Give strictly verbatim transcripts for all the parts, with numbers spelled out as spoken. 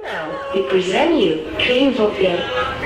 Now, we present you Dream Vocale.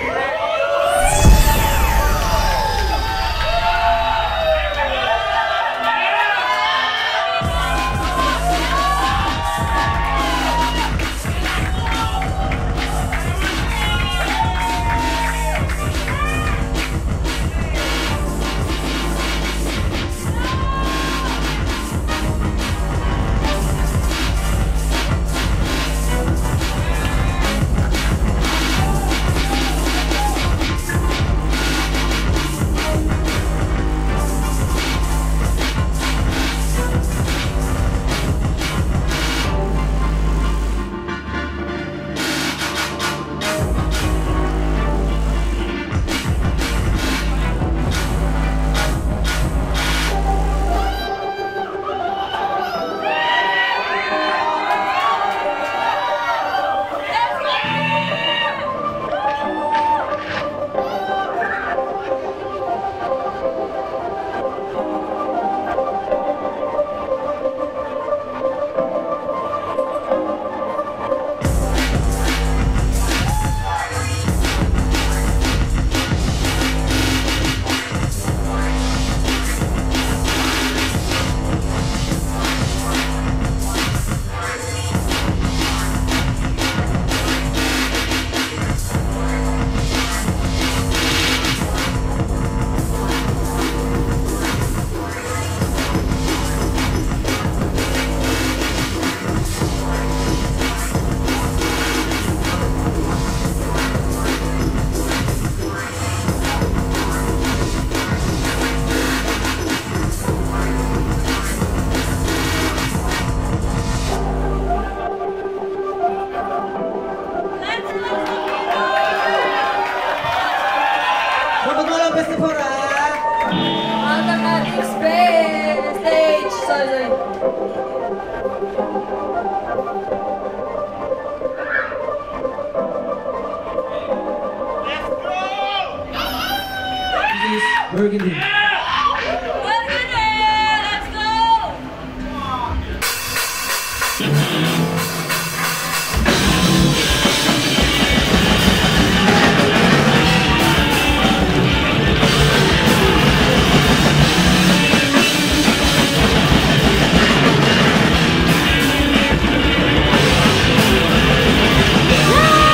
Burgundy.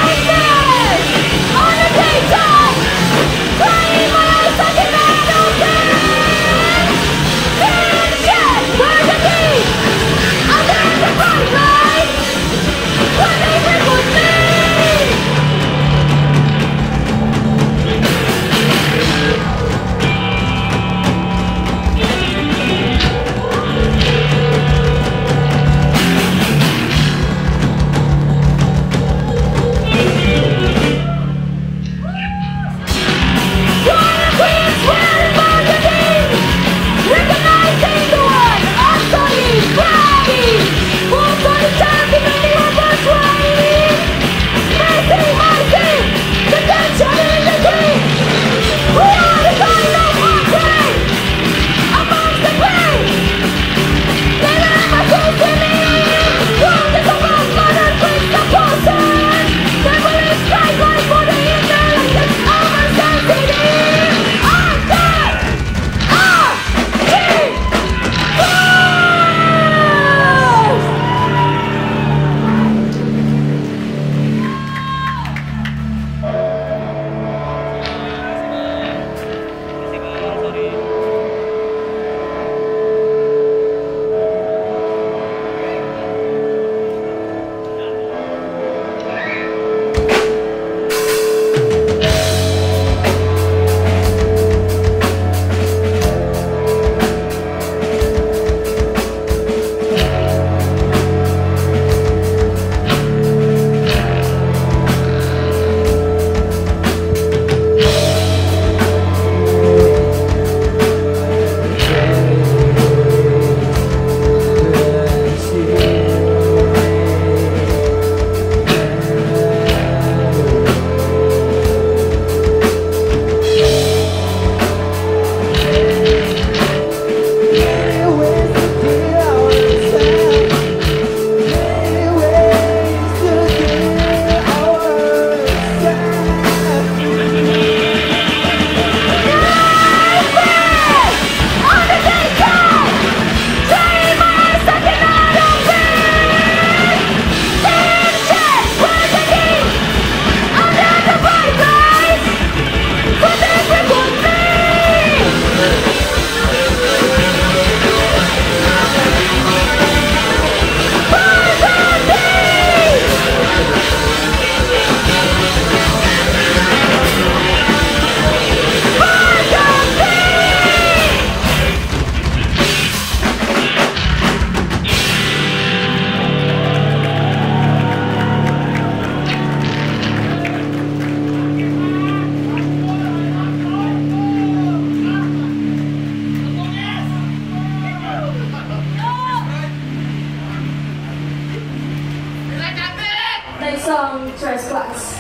On the daytime, playing my second man, okay? Trash Class.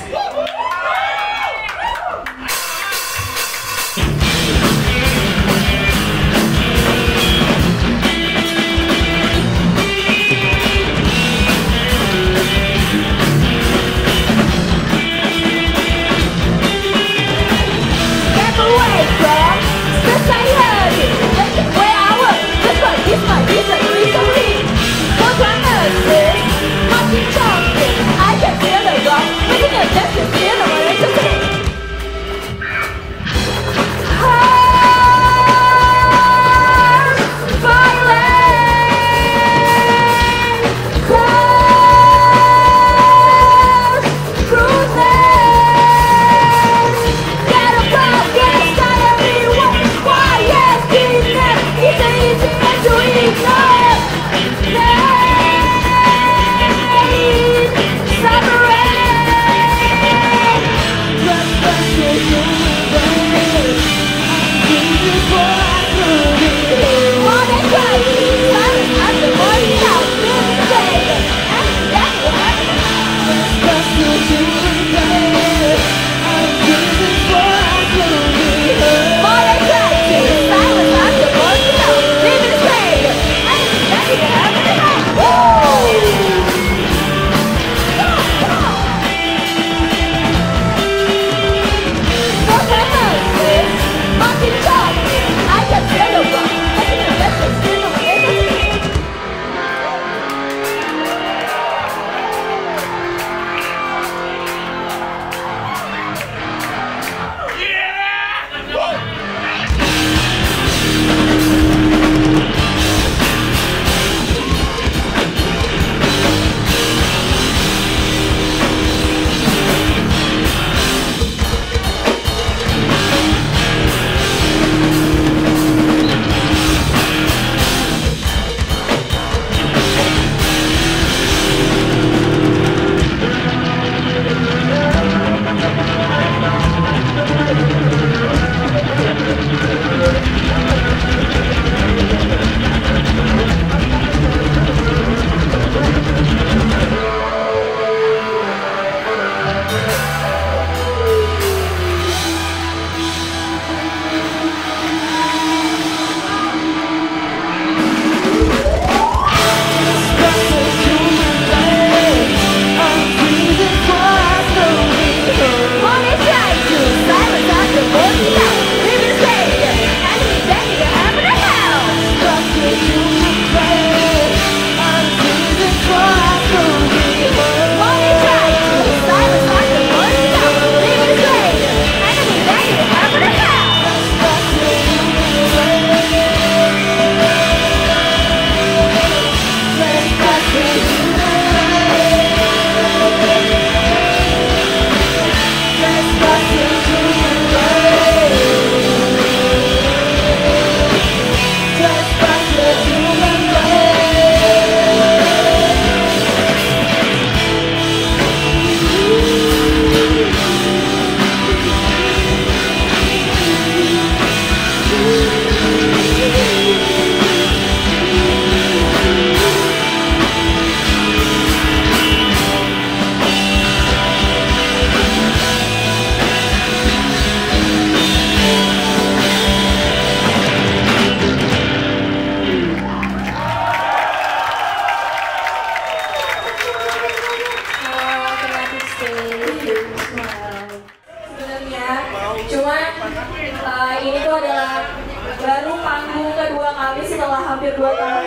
setelah hampir dua tahun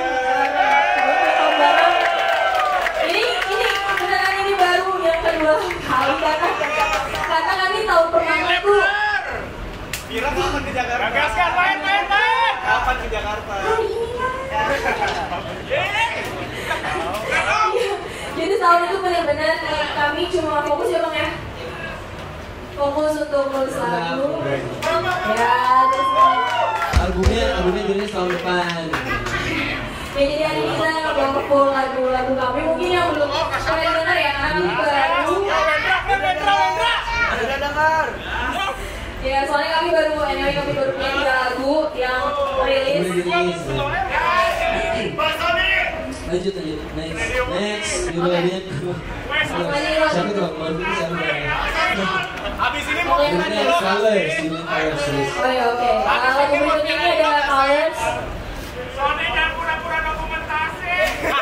tahun bareng. Ini ini beneran ini baru yang kedua kali karena karena kami tahun pertama tuh. Kira kapan ke Jakarta? Gagaskan main main main. Kapan ke Jakarta? Hari ini kan. Jadi tahun itu benar-benar kami cuma fokus ya bang ya. Fokus untuk nulis lagu. Ya terus. Albumnya, albumnya dirilis tahun depan. Ya jadi hari ini kita ngebawa full lagu-lagu kami mungkin yang belum kalian dengar ya kan baru. Ada dengar. Ya soalnya kami baru, anyway kami baru punya tiga lagu yang rilis. Lanjut lanjut. Next. Next. Coba lihat. Siapa tuh? Baru ini siapa? Habis ini mau Next Colors. Colors. Oh ya oke. Lagu berikutnya ini adalah Colors. Soalnya jangan pura-pura dokumentasi.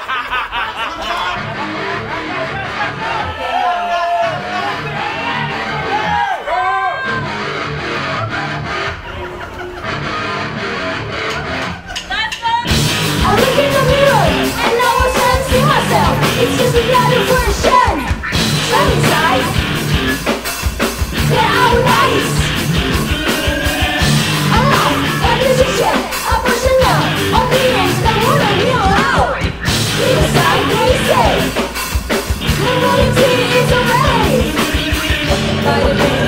I look in the mirror and now I can't see myself. It's just another version. Let inside. Get out nice. I'm not a musician, a personal opinions that wanna hear out. Leave aside crazy. Morality is a rally. By the way.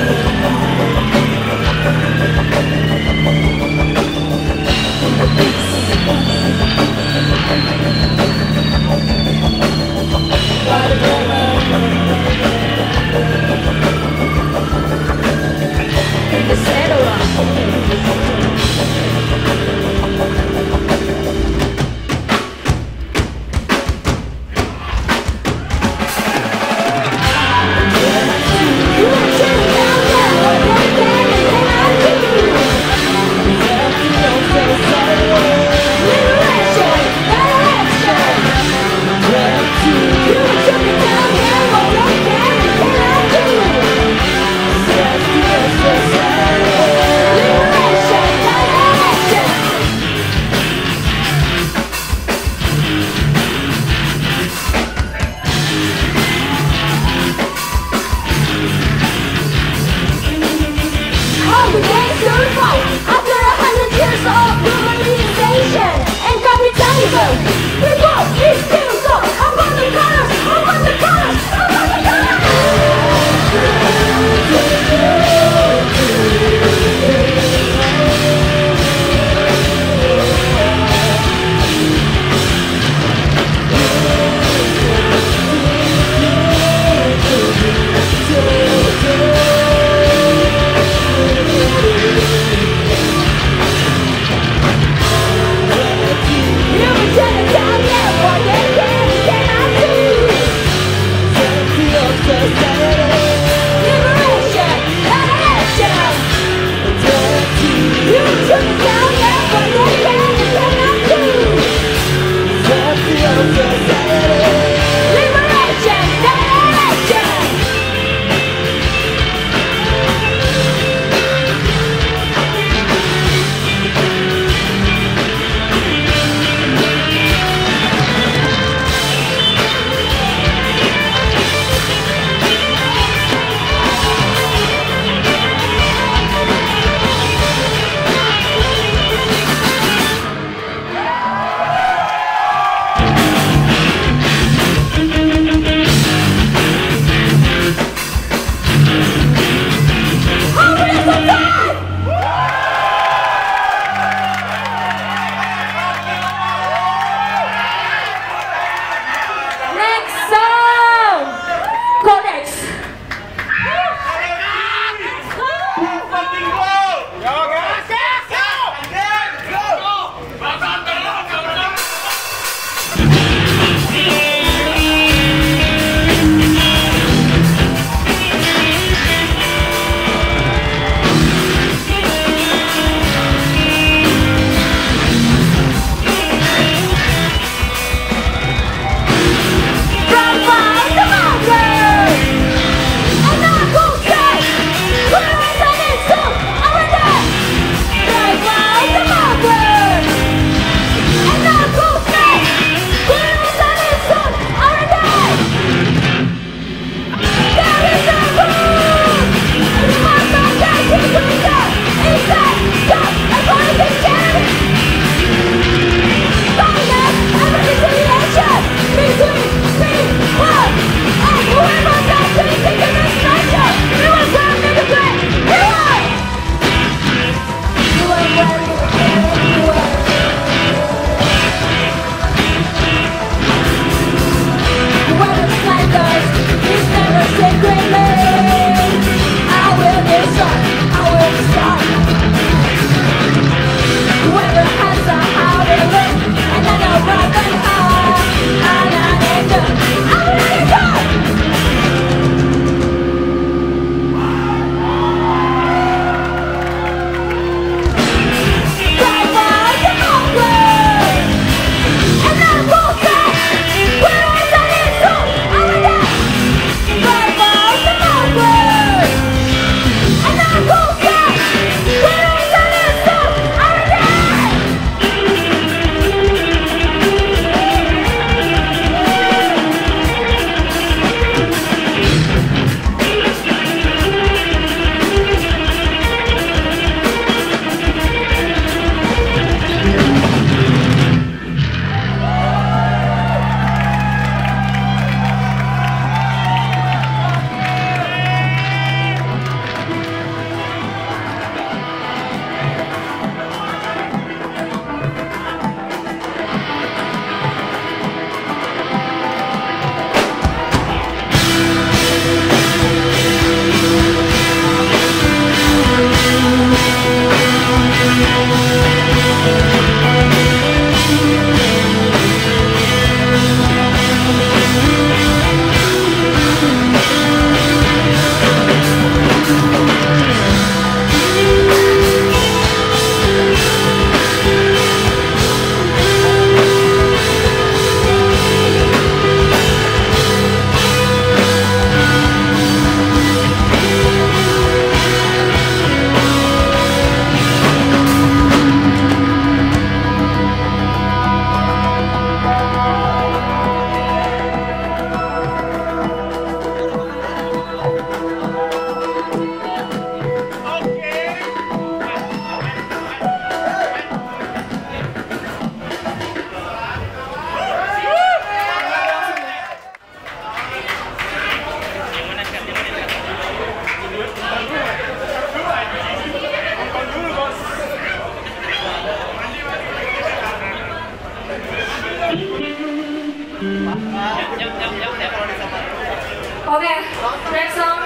Next song.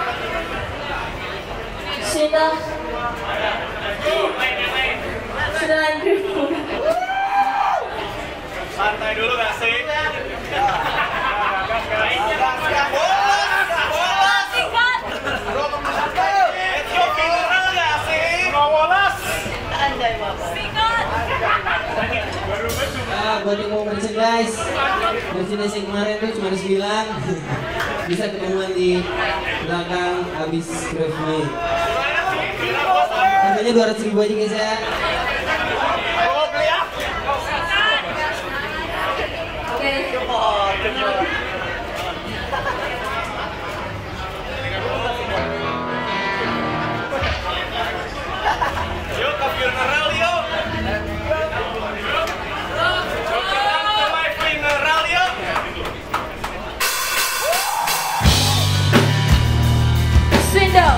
Sinta. Sudah lanjut. Santai dulu gak sih? Ah, buat yang mau merchant guys, merchandise yang kemarin tuh cuma sembilan. Bisa ketemuan di belakang habis Grave May. Harganya dua ratus ribu aja guys ya. Yuk, ke funeral yuk. Funeral yuk. Swindle.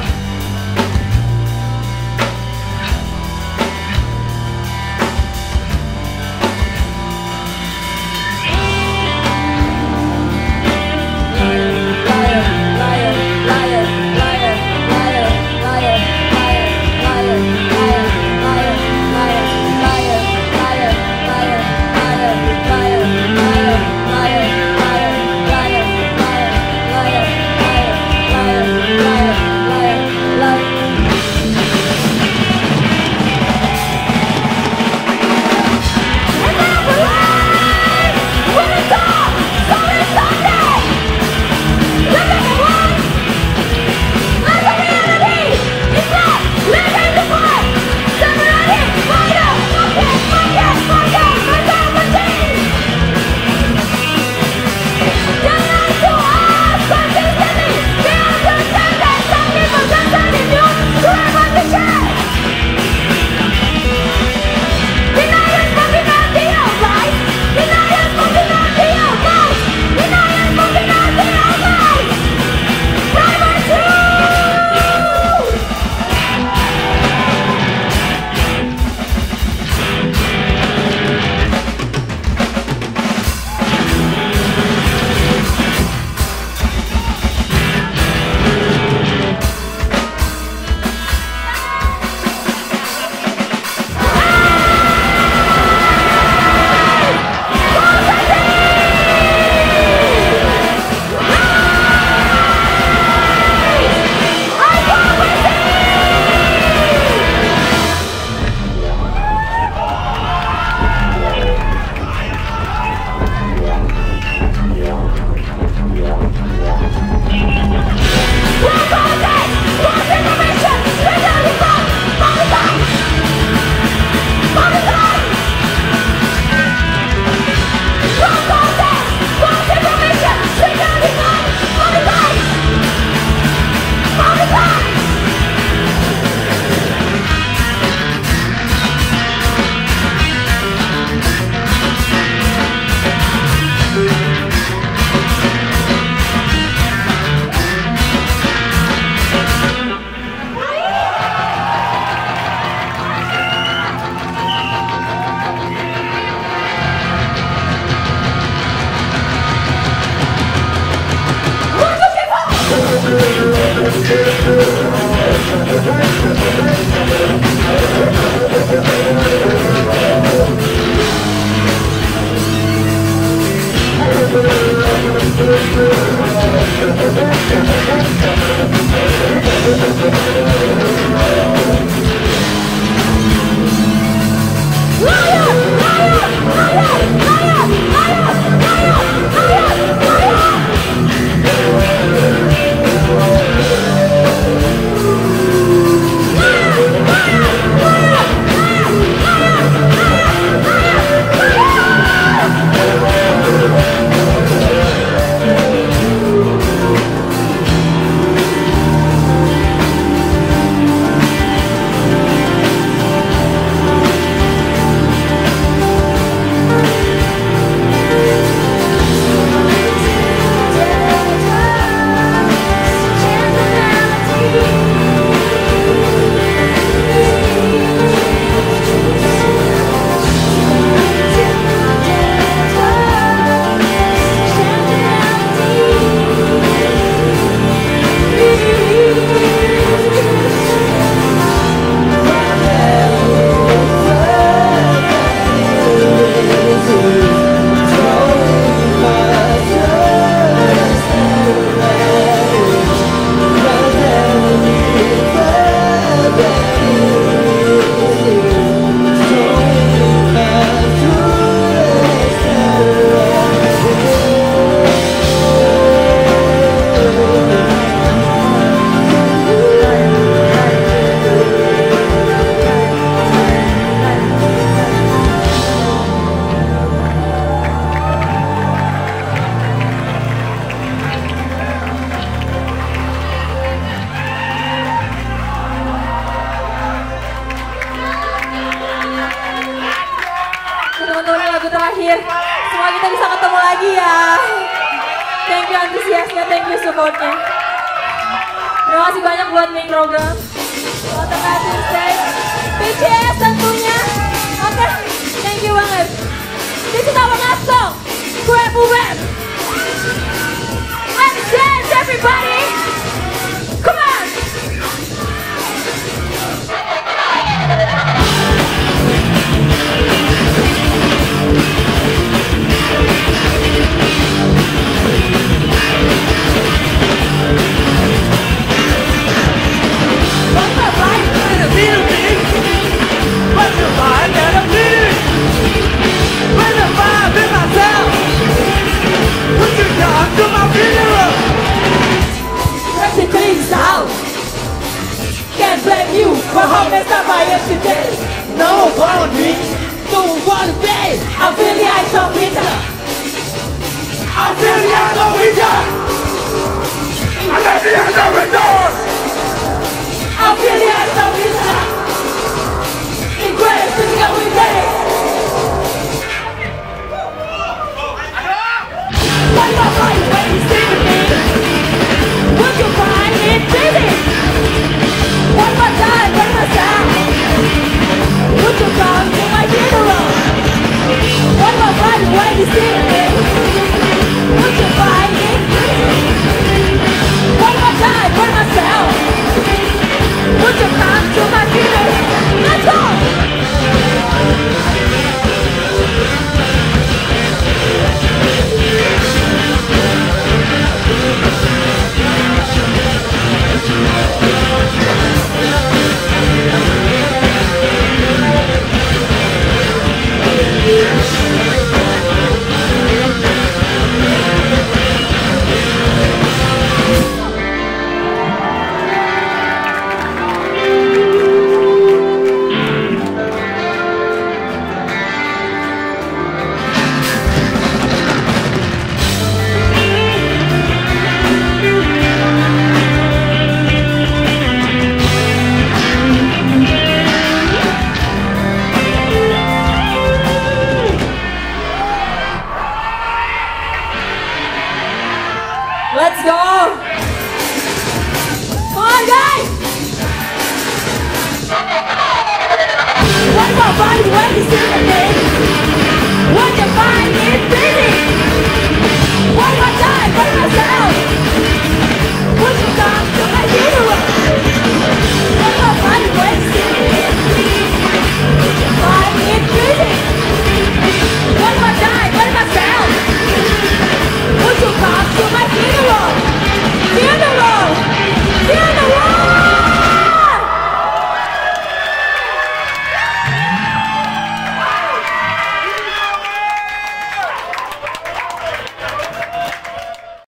lagi ya. Thank you antusiasnya, thank you supportnya. Terima kasih banyak buat main program. Untuk Atin Stage, P C S tentunya. Oke, okay. Thank you banget. This is our last song. Grab a web. Let's dance everybody. Come on. Can't blame you for how messed up I am today. No boundaries, don't wanna play. I feel the eyes of winter. I feel the eyes of winter. I feel the eyes of winter.